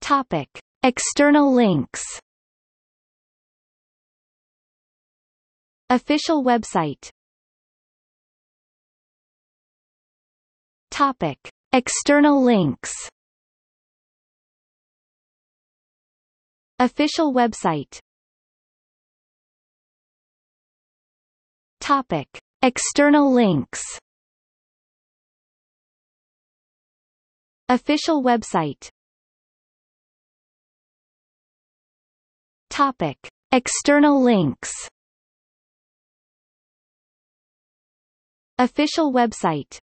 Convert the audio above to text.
Topic: External links. Official website. Topic: External links. Official website. Topic: External links. Official website. Topic: External links. Official website.